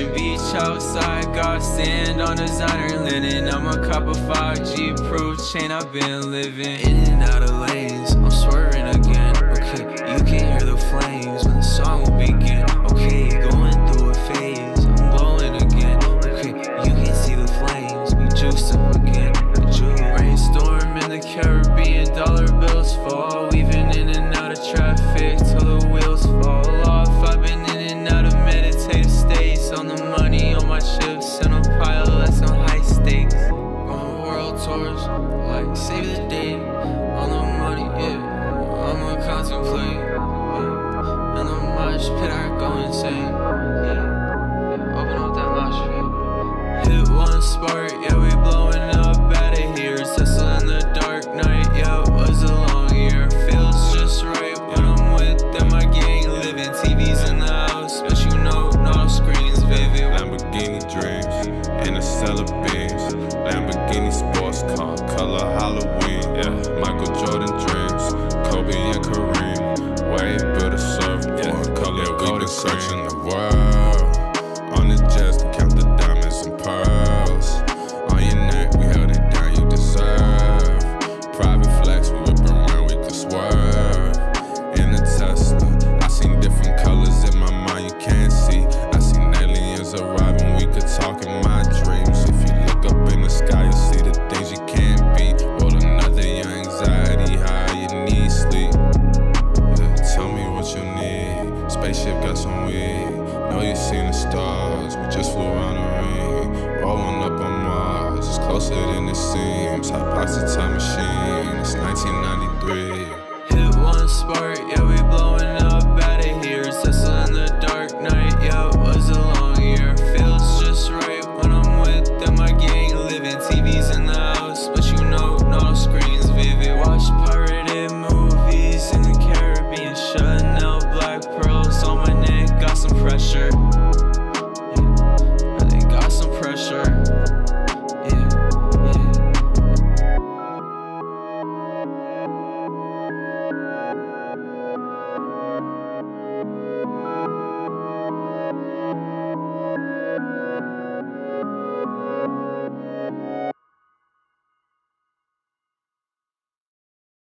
beach outside, got sand on designer linen. I'm a cop a 5G proof chain, I've been living in and out of lanes. I'm swerving again, okay, you can hear the flames when the song will begin. Okay, going through a phase, I'm glowing again. Okay, you can see the flames, we juiced up again. Rainstorm in the Caribbean, dollar bills fall, weaving in and out of traffic till the wheels fall off. I've been in and out of meditative states, on the money on my chips and a pile that's on high stakes. On world tours, like save the day, on the money, yeah, I'ma contemplate, yeah. In the mosh pit I go insane, yeah, open up that mosh pit. Hit one spark, yeah, we blowing up out of here. Tesla in the dark night, yeah, it was a long year. Feels just right when I'm with them, my gang living. TVs in the house, but you know, no screens vivid. Lamborghini dreams in a celebration.